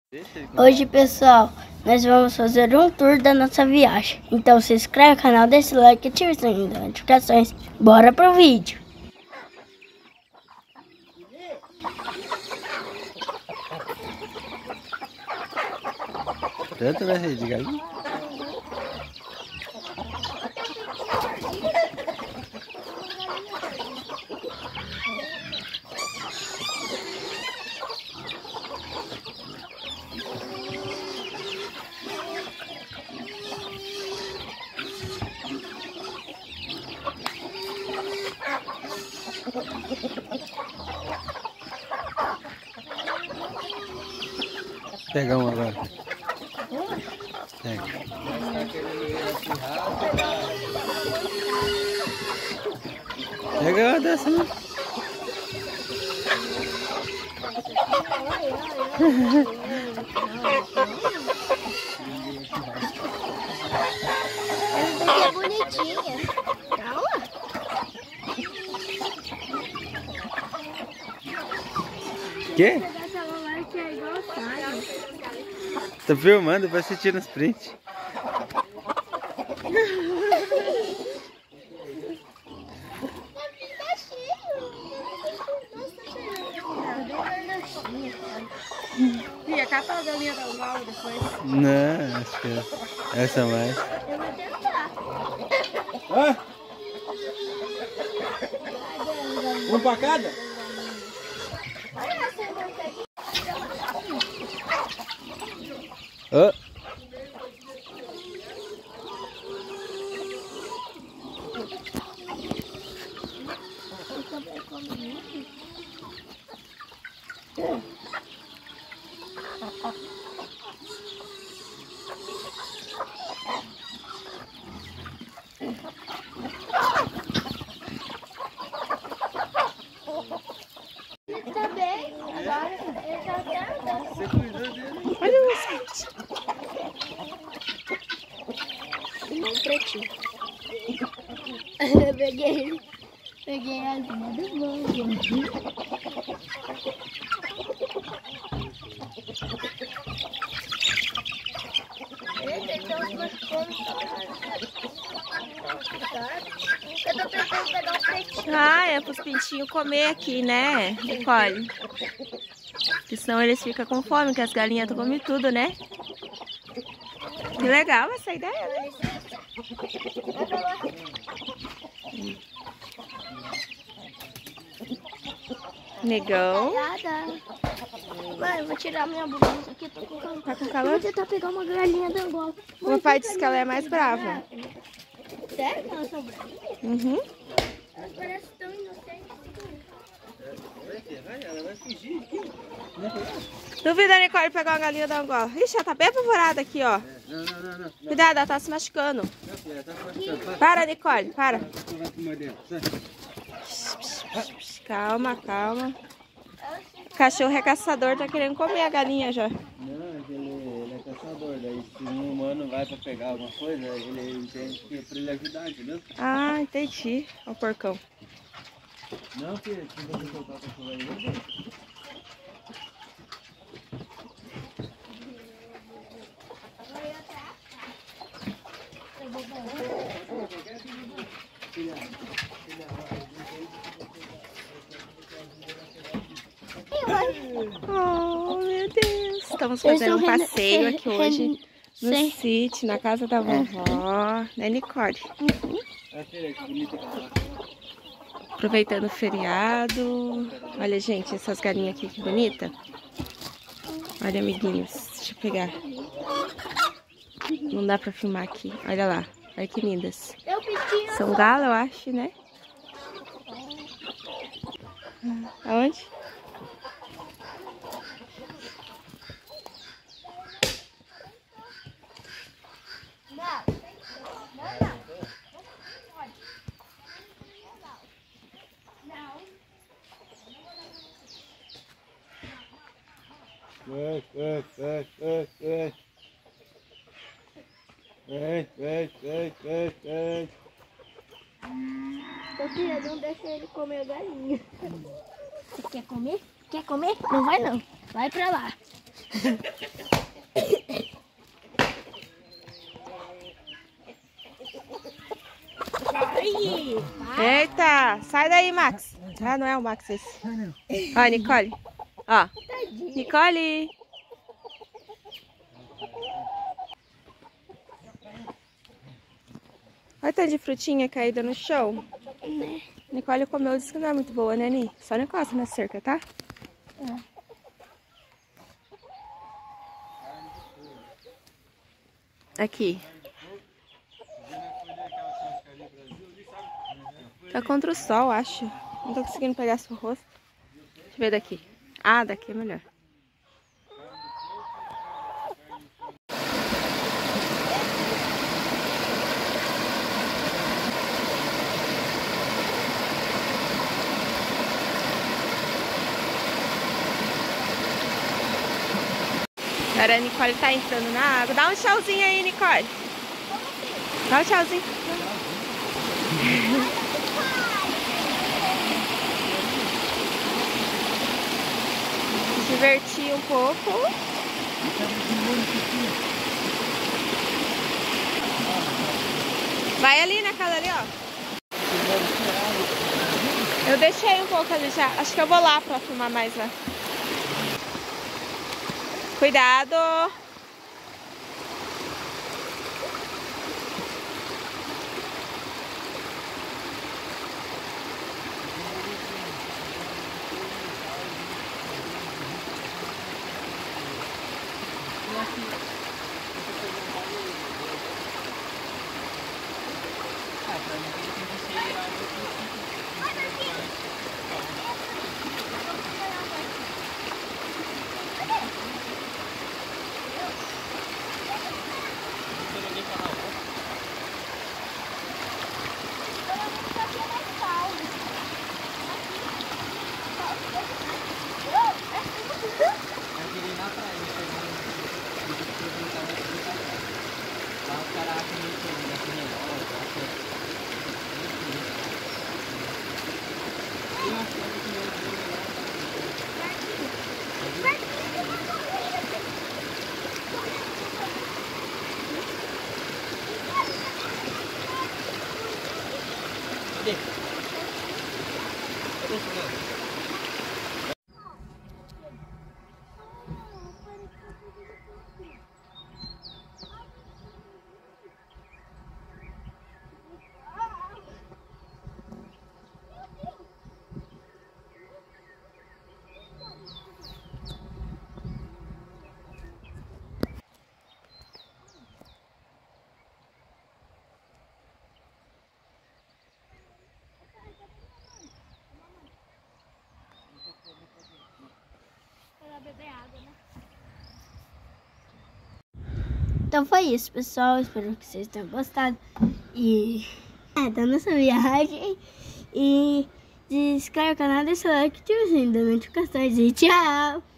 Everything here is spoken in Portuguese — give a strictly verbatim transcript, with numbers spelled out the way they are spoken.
Hoje, pessoal, nós vamos fazer um tour da nossa viagem. Então se inscreve no canal, deixa o like e ativa as notificações. Bora pro vídeo! Tanto na rede, galinha. Pega um agora. Pega. Pega uma dessa, né? Essa daqui é bonitinha. Calma. Quê? Tá filmando, depois você tira os prints. Fia, cata a galinha da Uval depois. Não, acho que é essa mais. Eu vou tentar. Ah! Um pra cada? Oh. Ele tá bem, agora ele tá tentando. Você cuidou dele? Olha o site. Não pretinho. Eu peguei, peguei as modas boas. Eu tô tentando pegar o pretinho. Ah, é para os pintinhos comer aqui, né, Nicole? Porque senão eles ficam com fome, que as galinhas comem tudo, né? Que legal essa ideia, né? Negão. Mãe, eu vou tirar minha blusa aqui, tô com calor. Tá com Eu calor? vou tentar pegar uma galinha da Angola. O papai disse que ela é mais brava. Sério que elas são bravas? Uhum. Elas parecem tão inocentes. Ela vai fugir aqui. Duvida a Nicole pegar uma galinha da Angola. Ixi, ela tá bem apavorada aqui, ó. Não, não, não, não. Cuidado, ela tá se machucando. Não, filha, tá machucando. Para, Nicole, para. Vai por mais dentro, sai. Calma, calma. O cachorro é caçador, tá querendo comer a galinha já. Não, ele, ele é caçador, daí se um humano vai pra pegar alguma coisa, ele entende que é pra ele ajudar, entendeu? Ah, entendi. Ó o porcão. Não, filha, se você soltar o cachorro aí, eu vou. Oh, meu Deus. Estamos fazendo um passeio aqui hoje no sítio, na casa da vovó, né, Nicole? Ah, filha, que bonita que ela. Aproveitando o feriado. Olha, gente, essas galinhas aqui, que bonita. Olha, amiguinhos, deixa eu pegar. Não dá pra filmar aqui. Olha lá, olha que lindas. São galo, eu acho, né? Aonde? Vem, vem, vem, vem, vem. Vem, vem, vem, vem, vem. Sofia, não deixa ele comer a galinha. Você quer comer? Quer comer? Não vai não. Vai pra lá. Eita, sai daí, Max. Ah, não é o Max esse. Ó, Nicole. Ó. Nicole. Olha o tanto de frutinha caída no chão. Né? Nicole comeu, disse que não é muito boa, né, Ni? Só não encosta na cerca, tá? É. Aqui. Tá contra o sol, acho. Não tô conseguindo pegar seu rosto. Deixa eu ver daqui. Ah, daqui é melhor. Agora a Nicole tá entrando na água. Dá um tchauzinho aí, Nicole. Dá um tchauzinho. Se divertir um pouco. Vai ali naquela ali, ó. Eu deixei um pouco ali já. Acho que eu vou lá pra filmar mais lá. Cuidado! Então foi isso, pessoal. Espero que vocês tenham gostado. E é, da nossa viagem. E se inscreve no canal, deixa o like, ativa o sininho das notificações. E tchau!